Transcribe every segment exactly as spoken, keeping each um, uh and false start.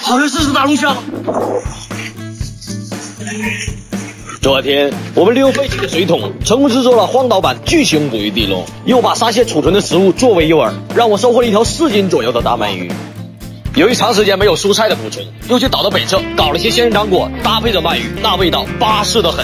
好像是只大龙虾。昨天我们利用废弃的水桶，成功制作了荒岛版巨型捕鱼地笼，又把沙蟹储存的食物作为诱饵，让我收获了一条四斤左右的大鳗鱼。由于长时间没有蔬菜的储存，又去岛的北侧搞了些仙人掌果，搭配着鳗鱼，那味道巴适的很。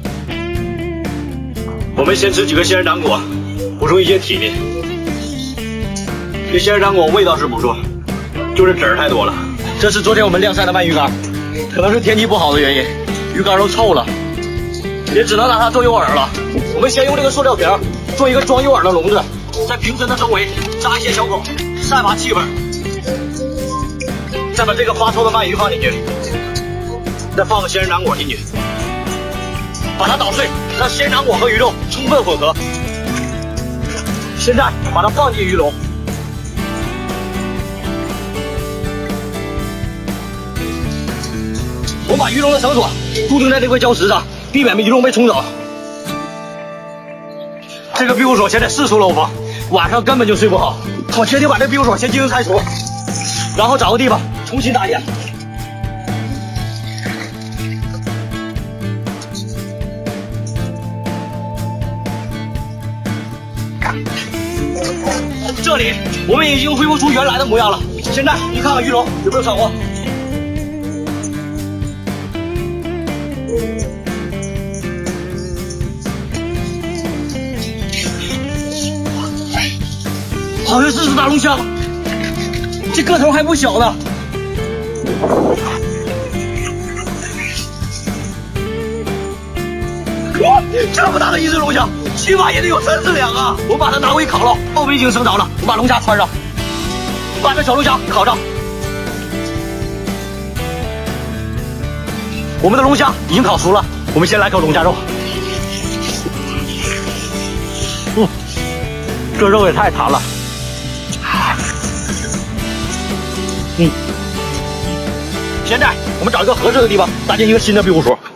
我们先吃几个仙人掌果，补充一些体力。这仙人掌果味道是不错，就是籽儿太多了。这是昨天我们晾晒的鳗鱼干，可能是天气不好的原因，鱼干都臭了，也只能拿它做诱饵了。我们先用这个塑料瓶做一个装诱饵的笼子，在瓶身的周围扎一些小口，散发气味。再把这个发臭的鳗鱼放进去，再放个仙人掌果进去，把它捣碎，让仙人掌果和鱼肉充分混合。现在把它放进鱼笼。我把鱼笼的绳索固定在这块礁石上，避免鱼笼被冲走。这个庇护所现在四处漏风，晚上根本就睡不好。我决定把这庇护所先进行拆除，然后找个地方重新搭建。这里我们已经恢复出原来的模样了。现在你看看鱼笼有没有闯祸？好像是只大龙虾，这个头还不小呢。哇，这么大的一只龙虾，起码也得有三四两啊！我把它拿回烤了，后背已经生着了，我把龙虾穿上，把这小龙虾烤上。我们的龙虾已经烤熟了，我们先来口龙虾肉。嗯，这肉也太弹了。嗯，现在我们找一个合适的地方搭建一个新的庇护所。